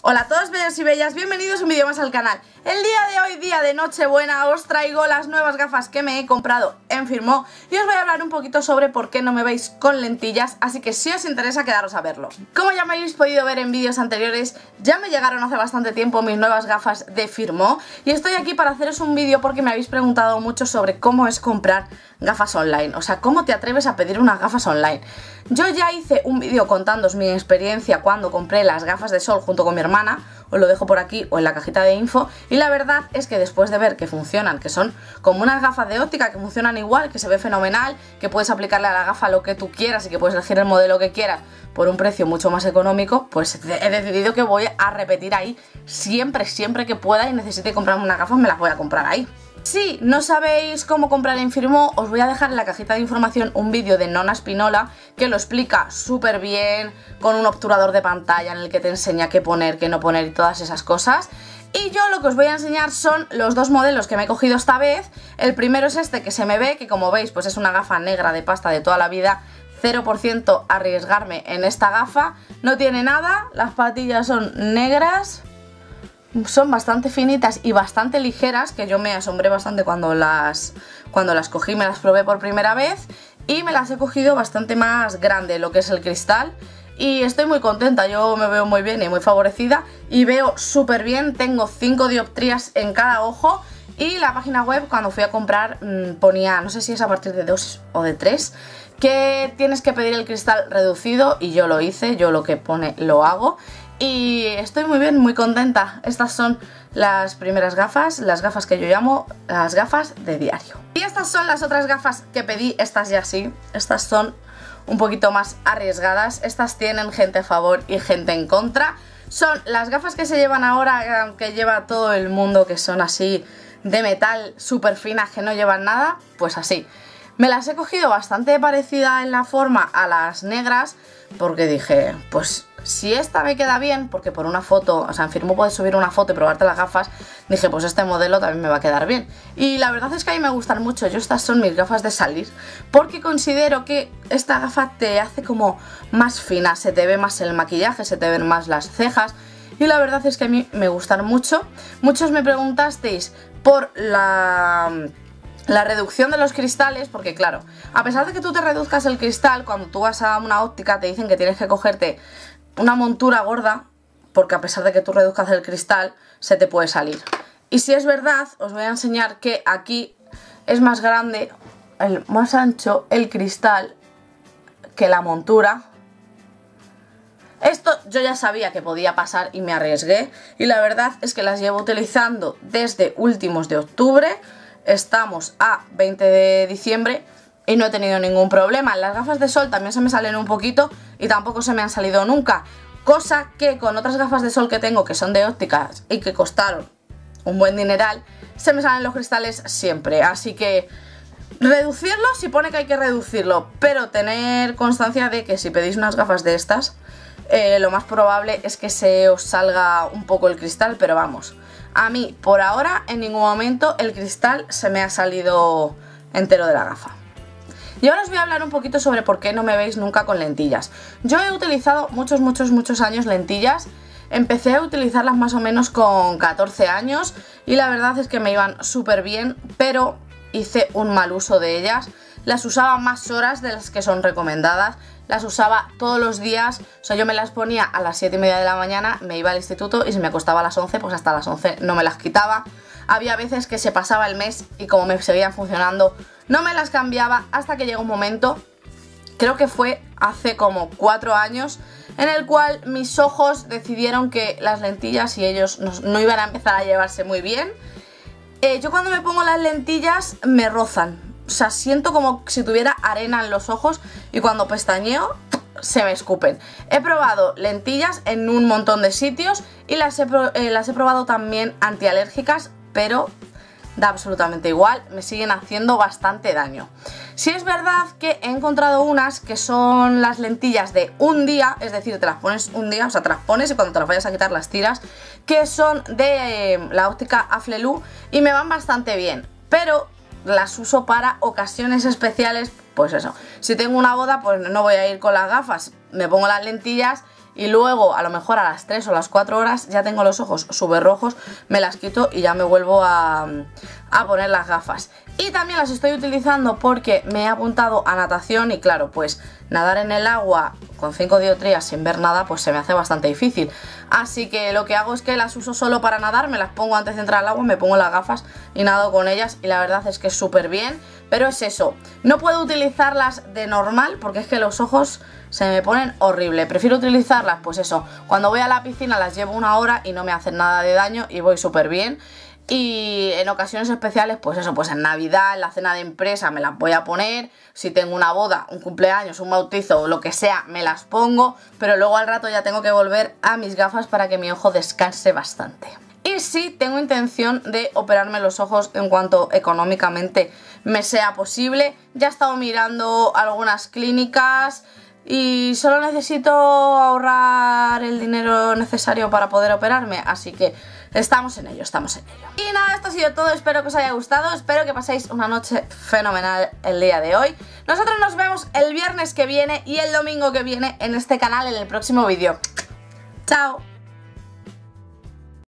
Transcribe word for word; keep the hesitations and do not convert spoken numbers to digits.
Hola a todos bellos y bellas, bienvenidos a un vídeo más al canal. El día de hoy, día de Nochebuena, os traigo las nuevas gafas que me he comprado en Firmoo y os voy a hablar un poquito sobre por qué no me veis con lentillas, así que si os interesa quedaros a verlo. Como ya me habéis podido ver en vídeos anteriores, ya me llegaron hace bastante tiempo mis nuevas gafas de Firmoo y estoy aquí para haceros un vídeo porque me habéis preguntado mucho sobre cómo es comprar gafas online, o sea, cómo te atreves a pedir unas gafas online. Yo ya hice un vídeo contándoos mi experiencia cuando compré las gafas de sol junto con mi hermana, os lo dejo por aquí o en la cajita de info, y la verdad es que después de ver que funcionan, que son como unas gafas de óptica que funcionan igual, que se ve fenomenal, que puedes aplicarle a la gafa lo que tú quieras y que puedes elegir el modelo que quieras por un precio mucho más económico, pues he decidido que voy a repetir ahí siempre, siempre que pueda y necesite comprarme unas gafas, me las voy a comprar ahí. Si no sabéis cómo comprar en Firmoo, os voy a dejar en la cajita de información un vídeo de Nona Spinola que lo explica súper bien, con un obturador de pantalla en el que te enseña qué poner, qué no poner y todas esas cosas. Y yo lo que os voy a enseñar son los dos modelos que me he cogido esta vez. El primero es este que se me ve, que como veis pues es una gafa negra de pasta de toda la vida. Cero por ciento arriesgarme en esta gafa, no tiene nada, las patillas son negras. Son bastante finitas y bastante ligeras, que yo me asombré bastante cuando las, cuando las cogí, me las probé por primera vez. Y me las he cogido bastante más grande, lo que es el cristal. Y estoy muy contenta, yo me veo muy bien y muy favorecida. Y veo súper bien, tengo cinco dioptrías en cada ojo. Y la página web cuando fui a comprar mmm, ponía, no sé si es a partir de dos o de tres, que tienes que pedir el cristal reducido. Y yo lo hice, yo lo que pone lo hago. Y estoy muy bien, muy contenta. Estas son las primeras gafas, las gafas que yo llamo las gafas de diario. Y estas son las otras gafas que pedí, estas ya sí. Estas son un poquito más arriesgadas. Estas tienen gente a favor y gente en contra. Son las gafas que se llevan ahora, que lleva todo el mundo, que son así de metal, súper finas, que no llevan nada. Pues así. Me las he cogido bastante parecida en la forma a las negras, porque dije, pues si esta me queda bien, porque por una foto, o sea, en Firmoo puedes subir una foto y probarte las gafas, dije, pues este modelo también me va a quedar bien. Y la verdad es que a mí me gustan mucho, yo estas son mis gafas de salir, porque considero que esta gafa te hace como más fina, se te ve más el maquillaje, se te ven más las cejas, y la verdad es que a mí me gustan mucho. Muchos me preguntasteis por la... la reducción de los cristales, porque claro, a pesar de que tú te reduzcas el cristal, cuando tú vas a una óptica te dicen que tienes que cogerte una montura gorda, porque a pesar de que tú reduzcas el cristal, se te puede salir. Y si es verdad, os voy a enseñar que aquí es más grande, el más ancho, el cristal que la montura. Esto yo ya sabía que podía pasar y me arriesgué, y la verdad es que las llevo utilizando desde últimos de octubre. Estamos a veinte de diciembre y no he tenido ningún problema. Las gafas de sol también se me salen un poquito y tampoco se me han salido nunca. Cosa que con otras gafas de sol que tengo, que son de ópticas y que costaron un buen dineral, se me salen los cristales siempre. Así que reducirlo, si pone que hay que reducirlo, pero tener constancia de que si pedís unas gafas de estas, eh, lo más probable es que se os salga un poco el cristal, pero vamos, a mí por ahora en ningún momento el cristal se me ha salido entero de la gafa. Y ahora os voy a hablar un poquito sobre por qué no me veis nunca con lentillas. Yo he utilizado muchos, muchos, muchos años lentillas. Empecé a utilizarlas más o menos con catorce años y la verdad es que me iban súper bien, pero hice un mal uso de ellas. Las usaba más horas de las que son recomendadas. Las usaba todos los días, o sea, yo me las ponía a las siete y media de la mañana, me iba al instituto y si me acostaba a las once, pues hasta las once no me las quitaba. Había veces que se pasaba el mes y como me seguían funcionando, no me las cambiaba hasta que llegó un momento, creo que fue hace como cuatro años, en el cual mis ojos decidieron que las lentillas y ellos no, no iban a empezar a llevarse muy bien. Eh, yo cuando me pongo las lentillas me rozan. O sea, siento como si tuviera arena en los ojos y cuando pestañeo se me escupen. He probado lentillas en un montón de sitios y las he, pro eh, las he probado también antialérgicas, pero da absolutamente igual, me siguen haciendo bastante daño. Sí es verdad que he encontrado unas que son las lentillas de un día, es decir, te las pones un día, o sea, te las pones y cuando te las vayas a quitar las tiras, que son de eh, la óptica Aflelu y me van bastante bien, pero las uso para ocasiones especiales, pues eso, si tengo una boda pues no voy a ir con las gafas, me pongo las lentillas y luego a lo mejor a las tres o las cuatro horas ya tengo los ojos súper rojos, me las quito y ya me vuelvo a, a poner las gafas. Y también las estoy utilizando porque me he apuntado a natación y claro, pues nadar en el agua con cinco dioptrías sin ver nada pues se me hace bastante difícil. Así que lo que hago es que las uso solo para nadar, me las pongo antes de entrar al agua, me pongo las gafas y nado con ellas y la verdad es que es súper bien. Pero es eso, no puedo utilizarlas de normal porque es que los ojos se me ponen horrible. Prefiero utilizarlas, pues eso, cuando voy a la piscina las llevo una hora y no me hacen nada de daño y voy súper bien. Y en ocasiones especiales, pues eso, pues en Navidad, en la cena de empresa me las voy a poner. Si tengo una boda, un cumpleaños, un bautizo o lo que sea, me las pongo. Pero luego al rato ya tengo que volver a mis gafas para que mi ojo descanse bastante. Y sí, tengo intención de operarme los ojos en cuanto económicamente me sea posible. Ya he estado mirando algunas clínicas y solo necesito ahorrar el dinero necesario para poder operarme, así que estamos en ello, estamos en ello. Y nada, esto ha sido todo, espero que os haya gustado, espero que paséis una noche fenomenal el día de hoy. Nosotros nos vemos el viernes que viene y el domingo que viene en este canal en el próximo vídeo. ¡Chao!